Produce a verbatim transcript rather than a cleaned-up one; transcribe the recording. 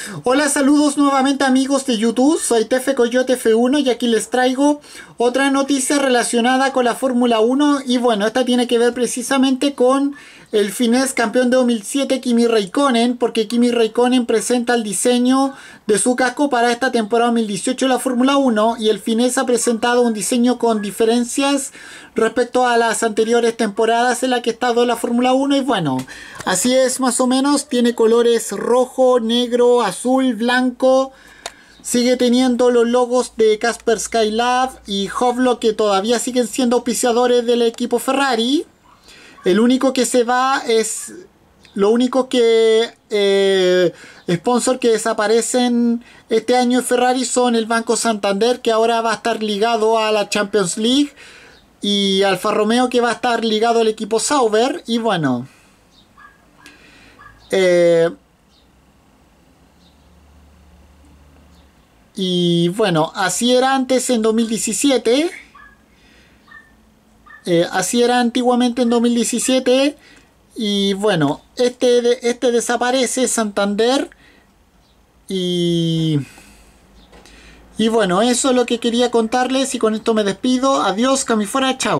Hola, saludos nuevamente amigos de YouTube, soy Tefe Coyote F uno y aquí les traigo otra noticia relacionada con la Fórmula uno y bueno, esta tiene que ver precisamente con el finés campeón de dos mil siete Kimi Räikkönen, porque Kimi Räikkönen presenta el diseño de su casco para esta temporada dos mil dieciocho de la Fórmula uno y el finés ha presentado un diseño con diferencias respecto a las anteriores temporadas en las que ha estado la Fórmula uno y bueno, así es más o menos, tiene colores rojo, negro, azul, blanco. Sigue teniendo los logos de Casper Skylab y Hovlo que todavía siguen siendo auspiciadores del equipo Ferrari. El único que se va es... Lo único que... Eh, sponsor que desaparecen este año en Ferrari son el Banco Santander, que ahora va a estar ligado a la Champions League, y Alfa Romeo, que va a estar ligado al equipo Sauber. Y bueno... Eh, Y bueno, así era antes en dos mil diecisiete. Eh, así era antiguamente en dos mil diecisiete. Y bueno, este, de- este desaparece, Santander. Y, y bueno, eso es lo que quería contarles. Y con esto me despido. Adiós, Cami fuera, chao.